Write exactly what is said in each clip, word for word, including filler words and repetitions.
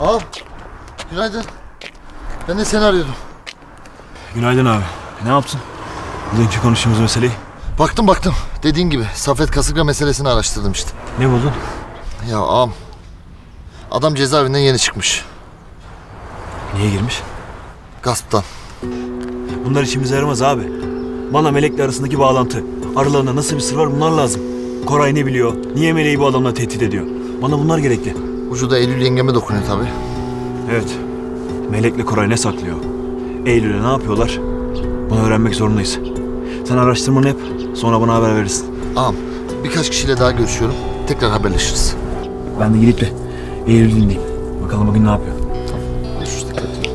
Ağam, günaydın. Ben de seni arıyordum. Günaydın abi. Ne yaptın? Bugünkü konuştuğumuz meseleyi. Baktım baktım. Dediğin gibi Saffet Kasırga meselesini araştırdım işte. Ne buldun? Ya ağam, adam cezaevinden yeni çıkmış. Niye girmiş? Gasptan. Bunlar işimize yaramaz abi. Bana Melek'le arasındaki bağlantı. Aralarında nasıl bir sır var, bunlar lazım. Koray ne biliyor? Niye Melek'i bu adamla tehdit ediyor? Bana bunlar gerekli. Ucu da Eylül yengeme dokunuyor tabii. Evet. Melek'le Koray ne saklıyor? Eylül'e ne yapıyorlar? Bunu öğrenmek zorundayız. Sen araştırmanı yap. Sonra bana haber verirsin. Ağam, birkaç kişiyle daha görüşüyorum. Tekrar haberleşiriz. Ben de gidip de Eylül'ü dinleyeyim. Bakalım bugün ne yapıyor? Tamam. Görüşürüz. Dikkat et.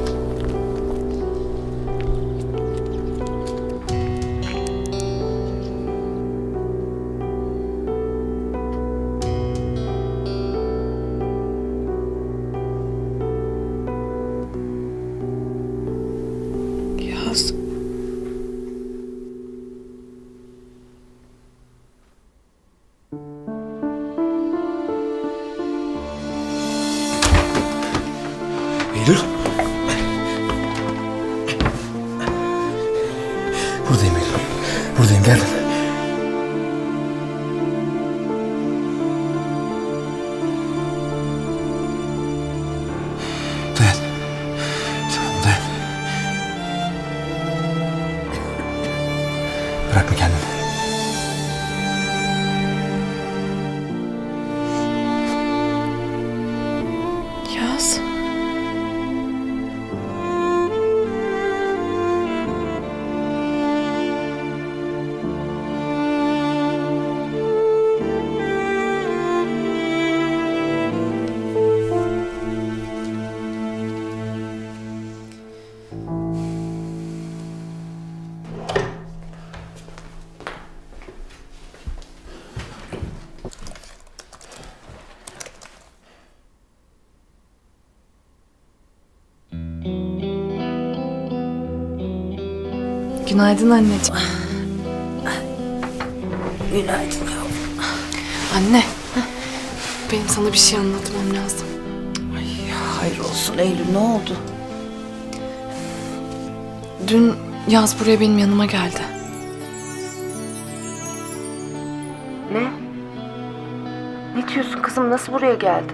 Yaz. Eylül. Buradayım Eylül. Buradayım, geldim. Dayan. Tamam, dayan. Bırakma kendini. Yaz. Günaydın anneciğim. Günaydın yavrum. Anne, benim sana bir şey anlatmam lazım. Ay, hayır olsun Eylül, ne oldu? Dün Yaz buraya benim yanıma geldi. Ne? Ne diyorsun kızım, nasıl buraya geldi?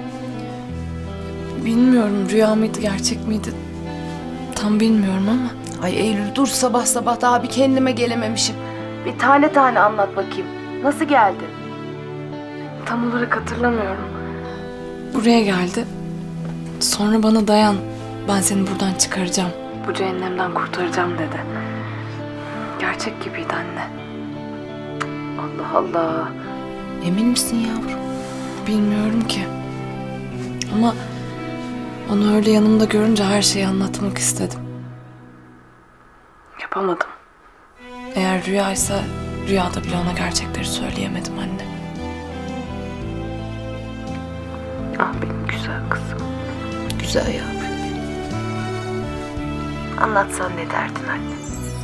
Bilmiyorum rüya mıydı, gerçek miydi? Tam bilmiyorum ama. Ay Eylül dur, sabah sabah daha bir kendime gelememişim. Bir tane tane anlat bakayım. Nasıl geldi? Tam olarak hatırlamıyorum. Buraya geldi. Sonra bana dayan. Ben seni buradan çıkaracağım. Bu cehennemden kurtaracağım dedi. Gerçek gibiydi anne. Allah Allah. Emin misin yavrum? Bilmiyorum ki. Ama onu öyle yanımda görünce her şeyi anlatmak istedim. Yapamadım. Eğer rüyaysa rüyada bile ona gerçekleri söyleyemedim anne. Ah benim güzel kızım. Güzel yavrum. Anlatsan ne derdin anne?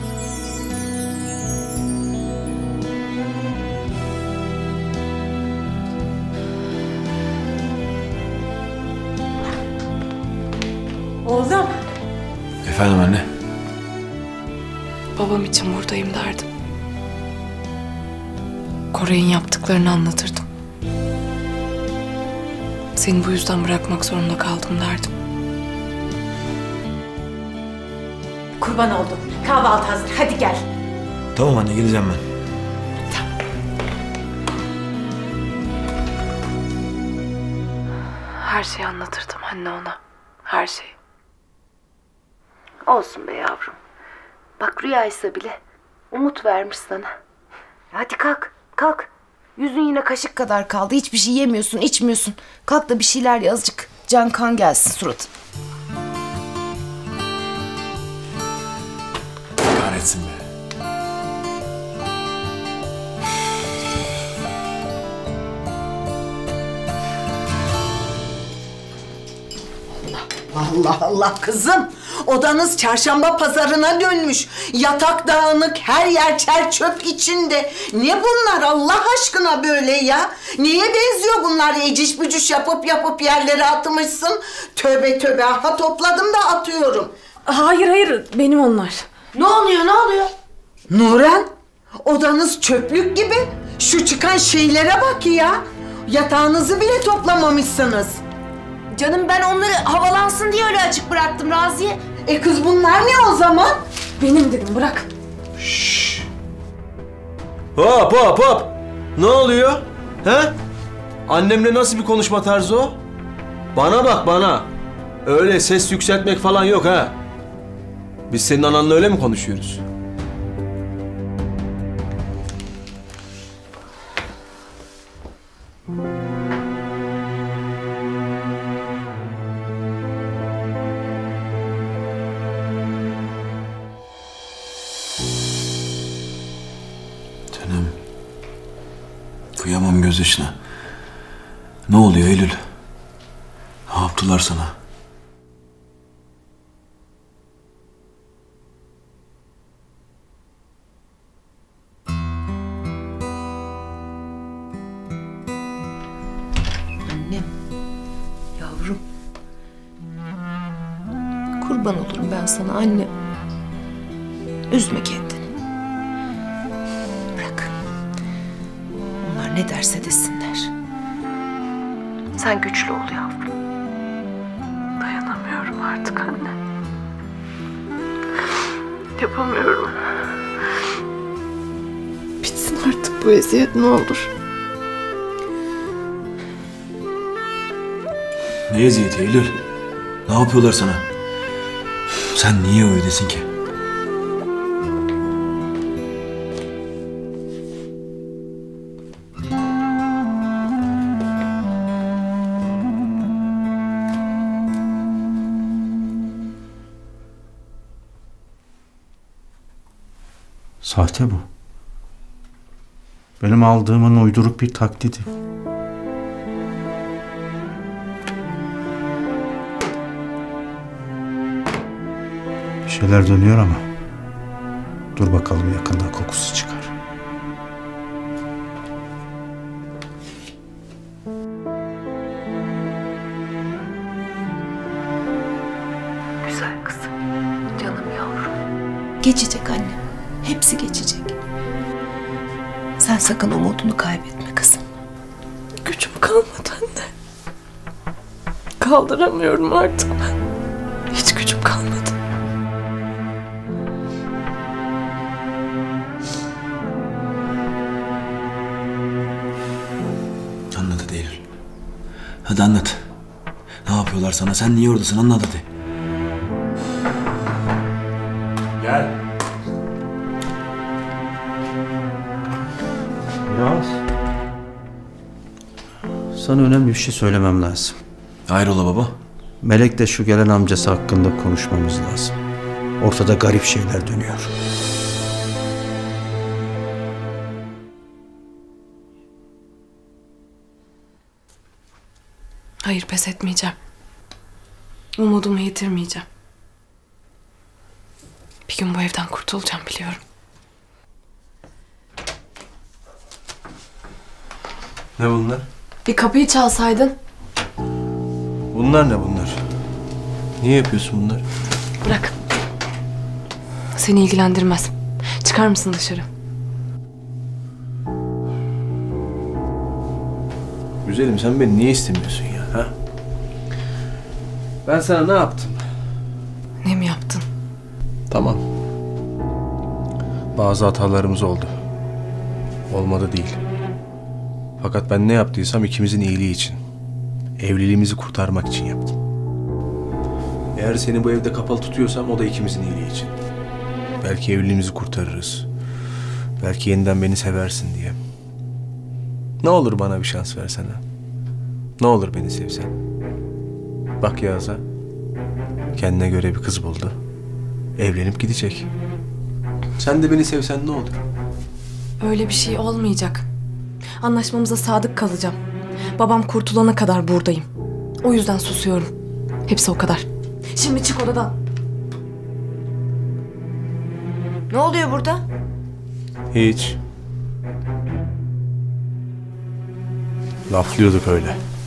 Oğlum. Efendim anne? Babam için buradayım derdim. Koray'ın yaptıklarını anlatırdım. Seni bu yüzden bırakmak zorunda kaldım derdim. Kurban oldum. Kahvaltı hazır. Hadi gel. Tamam anne, geleceğim ben. Her şeyi anlatırdım anne ona. Her şeyi. Olsun be yavrum. Bak rüyaysa bile umut vermiş sana. Hadi kalk, kalk. Yüzün yine kaşık kadar kaldı. Hiçbir şey yemiyorsun, içmiyorsun. Kalk da bir şeyler ye, azıcık can kan gelsin suratına. Kahretsin be. Allah Allah kızım. Odanız çarşamba pazarına dönmüş. Yatak dağınık, her yer çer çöp içinde. Ne bunlar Allah aşkına böyle ya? Niye benziyor bunlar? Eciş bücüş yapıp yapıp yerlere atmışsın. Tövbe tövbe, ha topladım da atıyorum. Hayır hayır, benim onlar. Ne oluyor ne oluyor? Nuran, odanız çöplük gibi. Şu çıkan şeylere bak ya. Yatağınızı bile toplamamışsınız. Canım ben onları havalansın diye öyle açık bıraktım Raziye. E kız bunlar ne o zaman? Benim dedim, bırak. Hop hop hop. Ne oluyor? He? Annemle nasıl bir konuşma tarzı o? Bana bak bana. Öyle ses yükseltmek falan yok ha. Biz senin ananla öyle mi konuşuyoruz? Canım. Kıyamam gözyaşına. Ne oluyor Eylül? Ne yaptılar sana? Annem, yavrum. Kurban olurum ben sana anne. Üzme kendini. Bırak. Onlar ne derse desinler. Sen güçlü ol yavrum. Dayanamıyorum artık anne. Yapamıyorum. Bitsin artık bu eziyet, ne olur. Ne eziyeti Eylül? Ne yapıyorlar sana? Sen niye öylesin ki? Sahte bu. Benim aldığımın uyduruk bir taklidi. Bir şeyler dönüyor ama dur bakalım, yakında kokusu çıkar. Güzel kızım. Canım yavrum. Geçecek annem. Hepsi geçecek. Sen sakın umudunu kaybetme kızım. Gücüm kalmadı anne. Kaldıramıyorum artık ben. Hiç gücüm kalmadı. Anlat hadi Eylül. Hadi anlat. Ne yapıyorlar sana? Sen niye oradasın? Anlat hadi. Gel. Yaz. Sana önemli bir şey söylemem lazım. Hayrola baba? Melek de şu gelen amcası hakkında konuşmamız lazım. Ortada garip şeyler dönüyor. Hayır, pes etmeyeceğim. Umudumu yitirmeyeceğim. Bir gün bu evden kurtulacağım, biliyorum. Ne bunlar? Bir kapıyı çalsaydın. Bunlar ne bunlar? Niye yapıyorsun bunları? Bırak. Seni ilgilendirmez. Çıkar mısın dışarı? Güzelim, sen beni niye istemiyorsun ya? Ha? Ben sana ne yaptım? Ne mi yaptın? Tamam. Bazı hatalarımız oldu. Olmadı değil. Fakat ben ne yaptıysam ikimizin iyiliği için. Evliliğimizi kurtarmak için yaptım. Eğer seni bu evde kapalı tutuyorsam o da ikimizin iyiliği için. Belki evliliğimizi kurtarırız. Belki yeniden beni seversin diye. Ne olur bana bir şans versene. Ne olur beni sevsen. Bak Yağız'a. Kendine göre bir kız buldu. Evlenip gidecek. Sen de beni sevsen ne olur? Öyle bir şey olmayacak. Anlaşmamıza sadık kalacağım. Babam kurtulana kadar buradayım. O yüzden susuyorum. Hepsi o kadar. Şimdi çık odadan. Ne oluyor burada? Hiç. Laflıyorduk öyle.